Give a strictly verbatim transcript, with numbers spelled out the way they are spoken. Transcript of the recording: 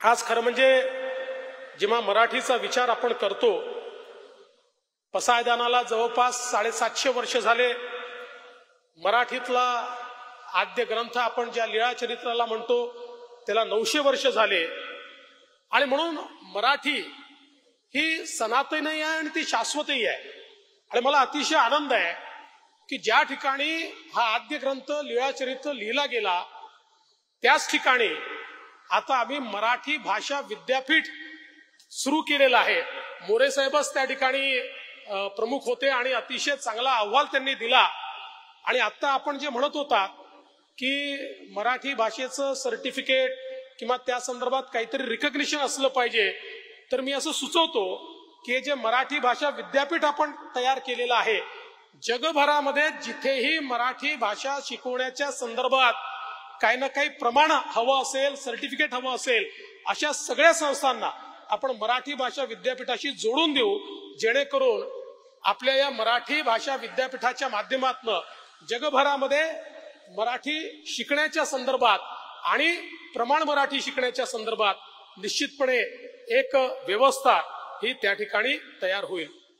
आज खरं म्हणजे जेव्हा मराठीचा विचार आपण करतो, पसायदानाला जवळपास साडेसातशे वर्ष झाले. मराठीतला आद्य ग्रंथ आपण ज्या लीळाचरित्राला म्हणतो त्याला नऊशे वर्ष झाले. आणि म्हणून मराठी ही सनातनी आहे आणि ती शाश्वतही आहे. आणि मला अतिशय आनंद आहे की ज्या ठिकाणी हा आद्य ग्रंथ लीळाचरित्र लिहिला गेला त्याच ठिकाणी आता आम्ही मराठी भाषा विद्यापीठ सुरू केलेलं आहे. मोरे साहेबच त्या ठिकाणी प्रमुख होते आणि अतिशय चांगला अहवाल त्यांनी दिला. आणि आता आपण जे म्हणत होता की मराठी भाषेचं सर्टिफिकेट किंवा त्या संदर्भात काहीतरी रिकग्निशन असलं पाहिजे, तर मी असं सुचवतो की जे मराठी भाषा विद्यापीठ आपण तयार केलेलं आहे, जगभरामध्ये जिथेही मराठी भाषा शिकवण्याच्या संदर्भात काही ना काही प्रमाण हवं असेल, सर्टिफिकेट हवं असेल, अशा सगळ्या संस्थांना आपण मराठी भाषा विद्यापीठाशी जोडून देऊ, जेणेकरून आपल्या या मराठी भाषा विद्यापीठाच्या माध्यमातून जगभरामध्ये मराठी शिकण्याच्या संदर्भात आणि प्रमाण मराठी शिकण्याच्या संदर्भात निश्चितपणे एक व्यवस्था ही त्या ठिकाणी तयार होईल.